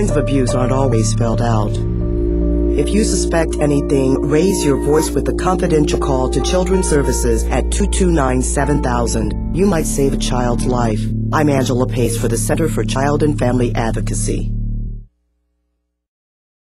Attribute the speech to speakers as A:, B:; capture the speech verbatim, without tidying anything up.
A: signs of abuse aren't always spelled out. If you suspect anything, raise your voice with a confidential call to Children's Services at two two nine seven thousand. You might save a child's life. I'm Angela Pace for the Center for Child and Family Advocacy.